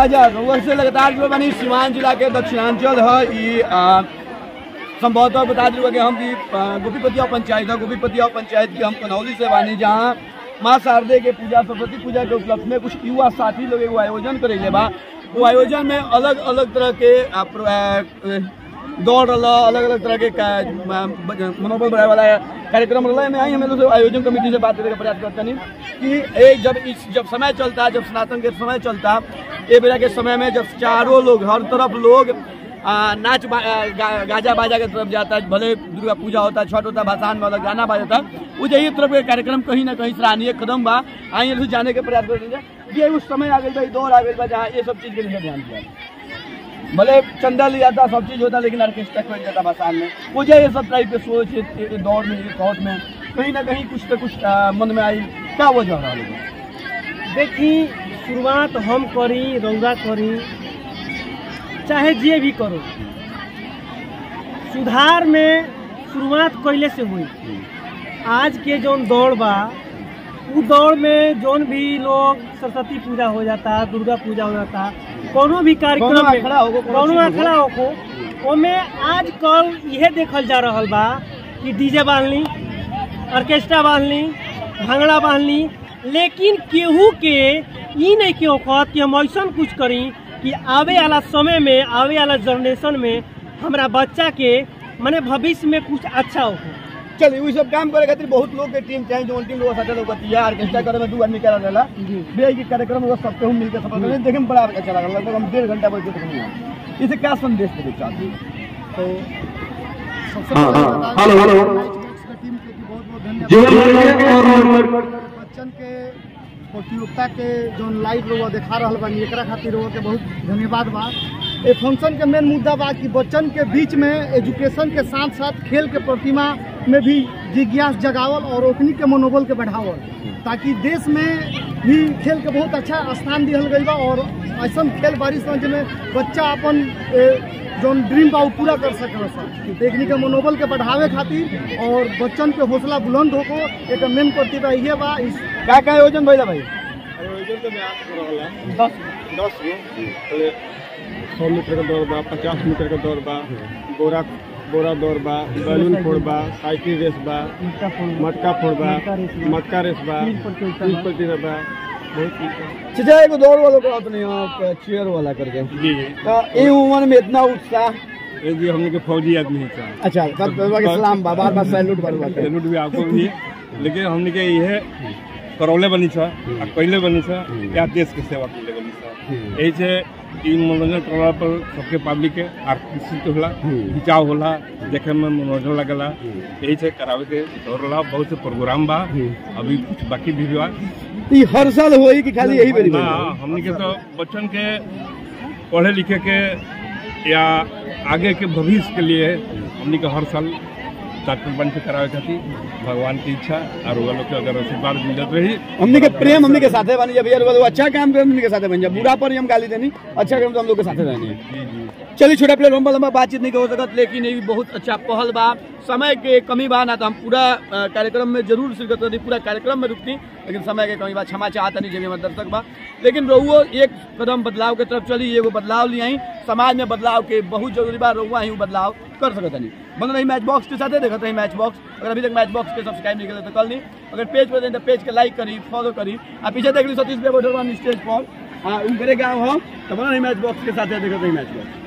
राजा रउआ से लगातार जो बनी सीवान जिला के दक्षिणांचल है संभवतः बता दूँ कि हम गोपीपतिया पंचायत है। गोपीपतिया पंचायत की हम कनौली से बानी, जहाँ माँ शारदे के पूजा सरस्वती पूजा के उपलक्ष्य में कुछ युवा साथी लोग एगो आयोजन करेले बा। वो आयोजन में अलग अलग तरह के दौड़ रहा, अलग अलग तरह के मनोबल बढ़ाने वाला कार्यक्रम रहा। मैं आई हमें लोग आयोजन कमेटी से बात करने का प्रयास करते नहीं कि एक जब समय चलता है, जब सनातन के समय चलता ये बेरा के समय में जब चारों लोग हर तरफ लोग नाच गाजा बाजा के तरफ जाता है, भले दुर्गा पूजा होता है, छठ होता है, भाषण में अलग गाना बाजा था, वो यही तरफ के कार्यक्रम कहीं ना कहीं सराहनीय कदम बा। आई जाने के प्रयास करते ये उस समय आ गई, दौर आ गई, जहाँ ये सब चीज़ के लिए ध्यान दिया। भले चंदा लिया था, सब चीज़ होता, लेकिन ऑर्केस्ट्रा कर जाता भाषण में, मुझे ये सब टाइप के सोच दौड़ में थॉट में कहीं ना कहीं कुछ न कुछ मन में आई। क्या वजह रहा है? देखी शुरुआत हम करी, रौदा करी, चाहे जे भी करो, सुधार में शुरुआत कैले से हुई। आज के जौन दौड़ बा उ दौड़ में जौन भी लोग सरस्वती पूजा हो जाता, दुर्गा पूजा हो जाता, कोनो भी कार्यक्रम में कोनो अखड़ा हो ओमे आजकल यह देखल जा रहा बा कि डीजे बांध ली, ऑर्केस्ट्रा बांध ली, भांगड़ा बांध ली, लेकिन केहू के ई नहीं क्यों कहत कि हम ऐसा कुछ करी कि आवे वाला समय में, आवे वाला जनरेशन में हमारा बच्चा के माने भविष्य में कुछ अच्छा हो। चलिए वो सब काम करे खातिर बहुत लोग के टीम चाहिए, जो टीम लोग साथे लोग है ऑर्केस्ट्रा करे में 2 आदमी करा देला बे की कार्यक्रम लोग सबके हम मिलकर सफल करे, देखे में बड़ा अच्छा लगा। लगभग हम 1.5 घंटा बैठे थे। इसे क्या संदेश देना चाहते हैं? तो सबसे पहले हेलो टीम के बहुत धन्यवाद। बच्चन के प्रतियोगिता के जो लाइव लोग देखा रहा बानी एकरा खातिर के बहुत धन्यवाद बा। ये फंक्शन के मेन मुद्दा बा कि बच्चन के बीच में एजुकेशन के साथ साथ खेल के प्रतिमा में भी जिज्ञास जगावल और ओकनी के मनोबल के बढ़ावल, ताकि देश में भी खेल के बहुत अच्छा स्थान दिहल गई बा और ऐसा खेल बारिश में बच्चा अपन जो ड्रीम बा पूरा कर सके। देखने के मनोबल के बढ़ावे खातिर और बच्चन के हौसला बुलंद होको एक मेन प्रतिभा ये बा। क्या आयोजन भैया भाई? आयोजन तो मैं आपको 10 100 मीटर का दौड़ बा, 50 मीटर का दौड़ बा, बोरा दौड़ बा, बैलून फोड़ बा, साइकिल रेस बा, मटका फोड़ बा, मटका रेस बा, 30 प्रतिशत बा, बहुत चीज़ एगो दौड़ वालों को तो नहीं चेयर वाला करके जी। तो ये उम्र में इतना उत्साह जी हमने के फौजी आदमी है। अच्छा सब सलाम बाबा बार सैल्यूट सैल्यूट भी आपको भी, लेकिन हमने के ये करौले बनी था, पहले बनी था या देश के सेवा के लिए बनी था। यही से मनोरंजन करला पर सबके पब्लिक के आकर्षित होला, खिंचाव होला, देखे में मनोरंजन लगला। यही से करावे के दौड़ला, बहुत से प्रोग्राम बा, अभी कुछ बाकी भी बा। ये हर साल होई कि खाली यही बेरी? हमने के तो बच्चन के पढ़े लिखे के या आगे के भविष्य के लिए हमने के हर साल डॉक्टर बन के करावे खातिर भगवान की इच्छा और वो लोग के अगर आशीर्वाद मिलत रही, हमने के प्रेम हमने के साथे बनी। जब यार अच्छा काम करे हमने के साथे बन जा, बुरा पर हम गाली देनी, अच्छा काम तो हम लोग के साथे रहनी। चलिए छोटा प्लेयर लंबा लंबा बातचीत नहीं हो सकत, लेकिन ये भी बहुत अच्छा पहल बा। समय के कमी बा ना तो हम पूरा कार्यक्रम में जरूर शिरकत करती, पूरा कार्यक्रम में रुकती, लेकिन समय के कमी बा, क्षमा चाहता नहीं जब हमारे दर्शक बा। लेकिन रहुओ एक कदम बदलाव की तरफ चली, एगो बदलाव ले आई, समाज में बदलाव के बहुत जरूरी बा, रहुआ ही बदलाव कर सकता नहीं। बन रही मैच बॉक्स के साथ देखते रही मैच बॉक्स। अगर अभी तक मैच बॉक्स के सब्सक्राइब नहीं करते तो कल नहीं, अगर पेज पर तो पेज के लाइक करी, फॉलो करी। आप पीछे देख ली सतीश भाई बैठल स्टेज पर उनके गाँव हो तो बन रही मैच बॉक्स के साथ देखते रही मैच बॉक्स।